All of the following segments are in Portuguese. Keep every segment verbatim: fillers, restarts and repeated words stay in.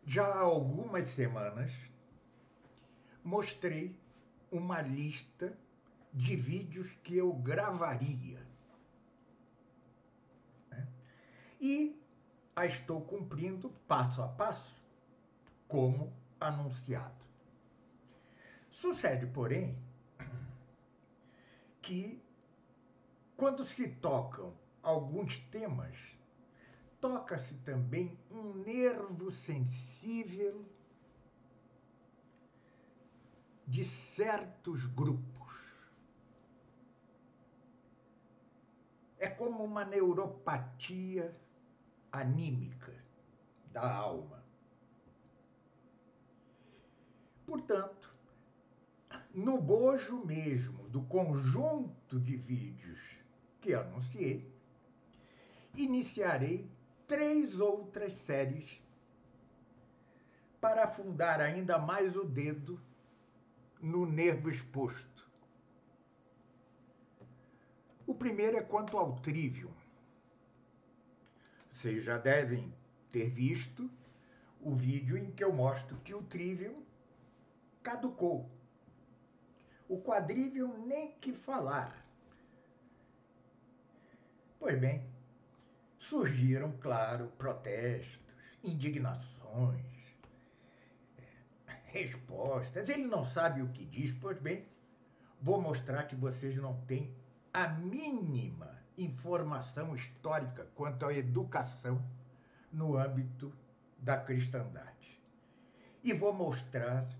Já há algumas semanas mostrei uma lista de vídeos que eu gravaria. Né? E a estou cumprindo passo a passo, como anunciado. Sucede, porém, que quando se tocam alguns temas, toca-se também um nervo sensível de certos grupos. É como uma neuropatia anímica da alma. Portanto, no bojo mesmo do conjunto de vídeos que anunciei, iniciarei três outras séries para afundar ainda mais o dedo no nervo exposto. O primeiro é quanto ao Trivium. Vocês já devem ter visto o vídeo em que eu mostro que o Trivium caducou. O Quadrivium nem que falar. Pois bem, surgiram, claro, protestos, indignações, respostas. Ele não sabe o que diz. Pois bem, vou mostrar que vocês não têm a mínima informação histórica quanto à educação no âmbito da cristandade. E vou mostrar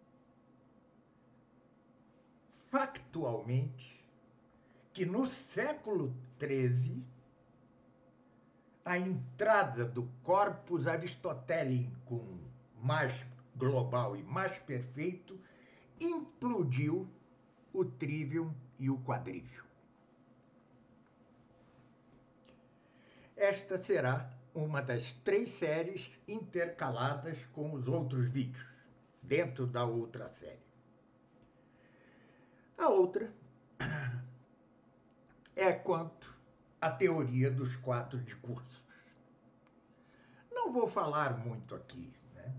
factualmente que no século treze a entrada do corpus aristotélico mais global e mais perfeito implodiu o Trivium e o Quadrivium. Esta será uma das três séries intercaladas com os outros vídeos, dentro da outra série. A outra é quanto à teoria dos quatro discursos. Não vou falar muito aqui, né?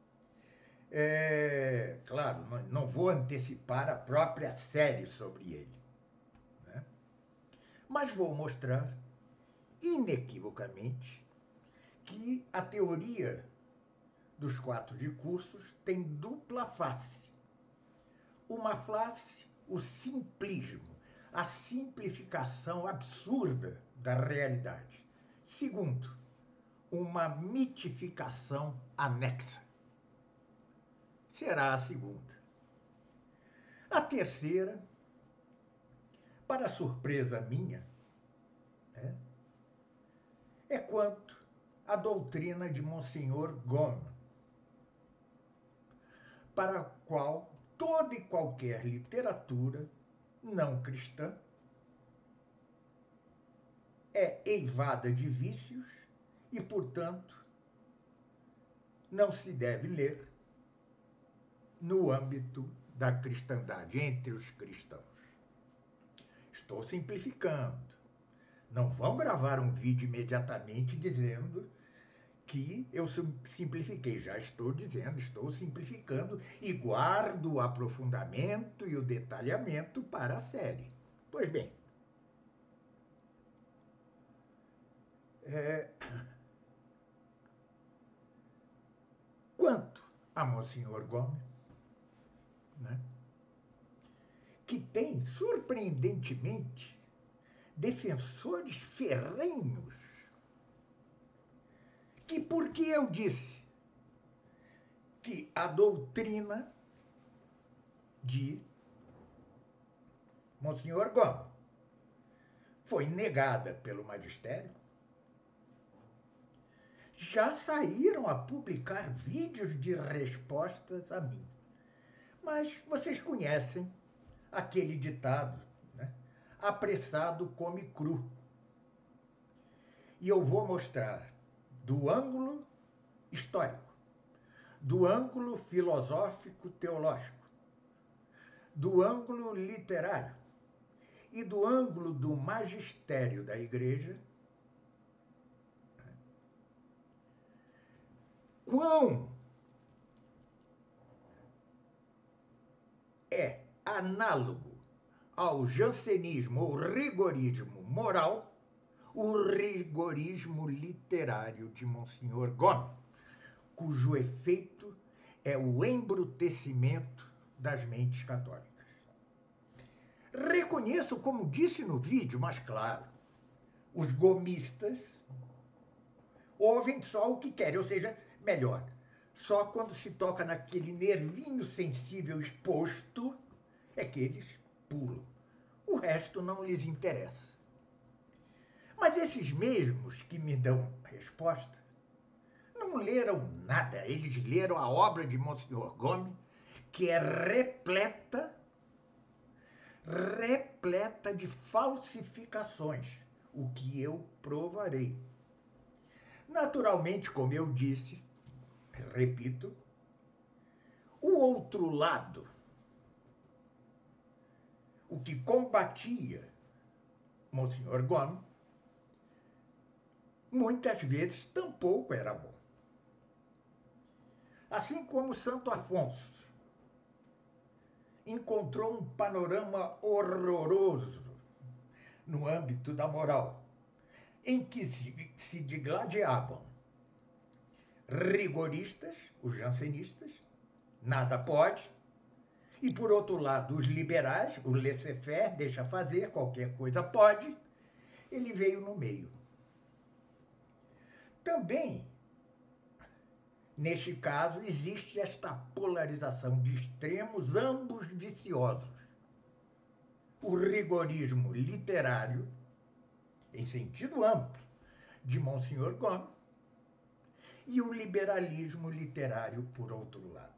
É, claro, não vou antecipar a própria série sobre ele, né? Mas vou mostrar inequivocamente que a teoria dos quatro discursos tem dupla face. Uma face, o simplismo, a simplificação absurda da realidade. Segundo, uma mitificação anexa. Será a segunda. A terceira, para surpresa minha, é, é quanto à doutrina de Monsenhor Gome, para a qual toda e qualquer literatura não cristã é eivada de vícios e, portanto, não se deve ler no âmbito da cristandade, entre os cristãos. Estou simplificando. Não vão gravar um vídeo imediatamente dizendo que eu simplifiquei. Já estou dizendo, estou simplificando e guardo o aprofundamento e o detalhamento para a série. Pois bem, é... quanto a Monsenhor Gome, né, que tem, surpreendentemente, defensores ferrenhos, que porque eu disse que a doutrina de Monsenhor Gome foi negada pelo magistério, já saíram a publicar vídeos de respostas a mim. Mas vocês conhecem aquele ditado, né? Apressado come cru. E eu vou mostrar do ângulo histórico, do ângulo filosófico-teológico, do ângulo literário e do ângulo do magistério da Igreja, quão análogo ao jansenismo ou rigorismo moral, o rigorismo literário de Monsenhor Gomes, cujo efeito é o embrutecimento das mentes católicas. Reconheço, como disse no vídeo, mas claro, os gomistas ouvem só o que querem, ou seja, melhor, só quando se toca naquele nervinho sensível exposto é que eles pulam. O resto não lhes interessa. Mas esses mesmos que me dão resposta não leram nada. Eles leram a obra de Monsenhor Gomes, que é repleta, repleta de falsificações, o que eu provarei. Naturalmente, como eu disse, repito, o outro lado, o que combatia Monsenhor Gomes, muitas vezes tampouco era bom. Assim como Santo Afonso encontrou um panorama horroroso no âmbito da moral, em que se, se digladiavam rigoristas, os jansenistas, nada pode, e por outro lado os liberais, o laissez-faire, deixa fazer, qualquer coisa pode, ele veio no meio. Também, neste caso, existe esta polarização de extremos, ambos viciosos. O rigorismo literário, em sentido amplo, de Monsenhor Gomes, e o liberalismo literário, por outro lado.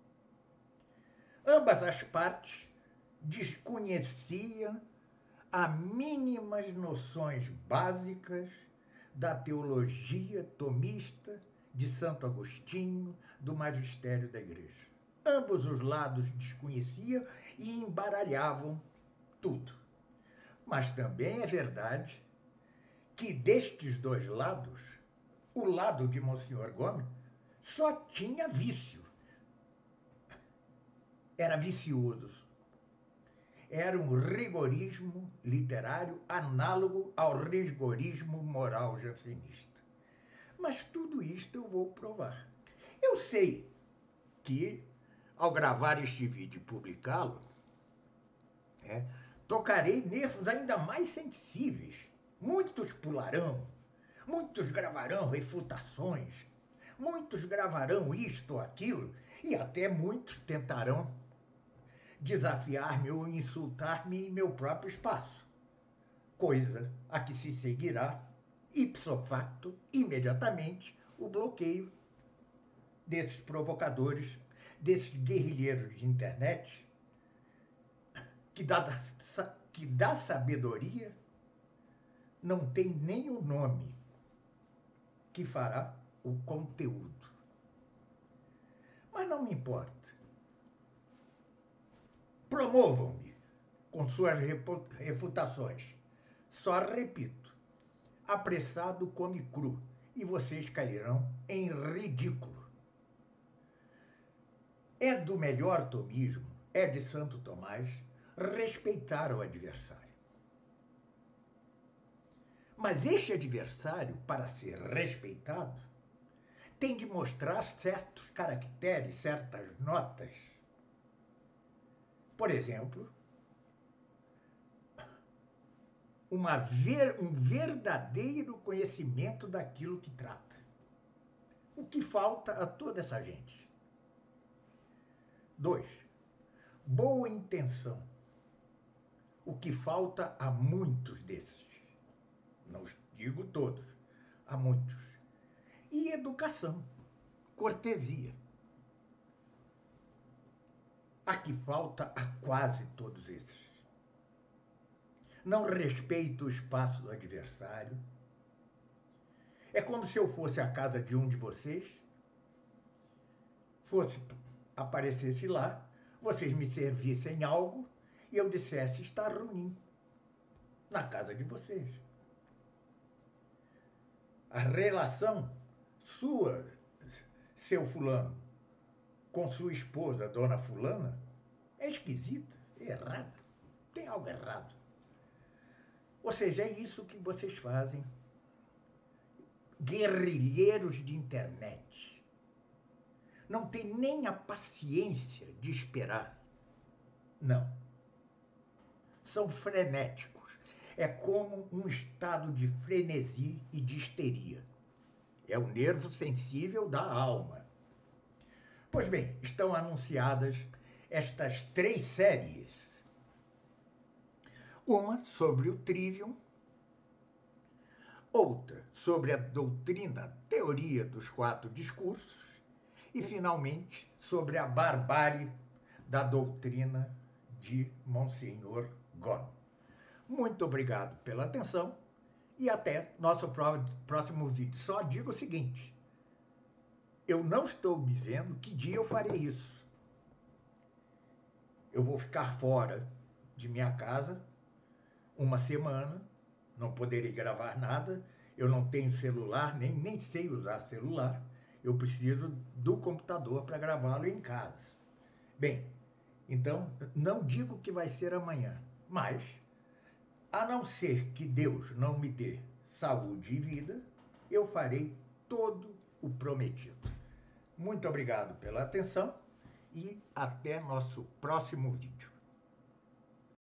Ambas as partes desconheciam as mínimas noções básicas da teologia tomista de Santo Agostinho, do magistério da Igreja. Ambos os lados desconheciam e embaralhavam tudo. Mas também é verdade que destes dois lados, o lado de Monsenhor Gomes só tinha vício. Era vicioso. Era um rigorismo literário análogo ao rigorismo moral jansenista. Mas tudo isto eu vou provar. Eu sei que, ao gravar este vídeo e publicá-lo, é, tocarei nervos ainda mais sensíveis. Muitos pularão, muitos gravarão refutações, muitos gravarão isto ou aquilo, e até muitos tentarão desafiar-me ou insultar-me em meu próprio espaço, coisa a que se seguirá, ipso facto, imediatamente, o bloqueio desses provocadores, desses guerrilheiros de internet, que da, que da sabedoria não tem nem o nome que fará o conteúdo. Mas não me importa. Promovam-me com suas refutações. Só repito, apressado come cru, e vocês cairão em ridículo. É do melhor tomismo, é de Santo Tomás, respeitar o adversário. Mas este adversário, para ser respeitado, tem de mostrar certos caracteres, certas notas. Por exemplo, uma ver, um verdadeiro conhecimento daquilo que trata. O que falta a toda essa gente. Dois, boa intenção. O que falta a muitos desses. Não digo todos, a muitos. E educação, cortesia. A que falta a quase todos esses. Não respeito o espaço do adversário. É como se eu fosse à casa de um de vocês, fosse, aparecesse lá, vocês me servissem algo e eu dissesse, está ruim, na casa de vocês. A relação sua, seu fulano, com sua esposa, dona fulana, é esquisita, é errada. Tem algo errado. Ou seja, é isso que vocês fazem. Guerrilheiros de internet. Não tem nem a paciência de esperar. Não. São frenéticos. É como um estado de frenesi e de histeria. É o nervo sensível da alma. Pois bem, estão anunciadas estas três séries. Uma sobre o Trivium, outra sobre a doutrina teoria dos quatro discursos e, finalmente, sobre a barbárie da doutrina de Monsenhor Gon. Muito obrigado pela atenção e até nosso próximo vídeo. Só digo o seguinte, eu não estou dizendo que dia eu farei isso. Eu vou ficar fora de minha casa uma semana, não poderei gravar nada, eu não tenho celular, nem, nem sei usar celular, eu preciso do computador para gravá-lo em casa. Bem, então, não digo que vai ser amanhã, mas, a não ser que Deus não me dê saúde e vida, eu farei todo o prometido. Muito obrigado pela atenção e até nosso próximo vídeo.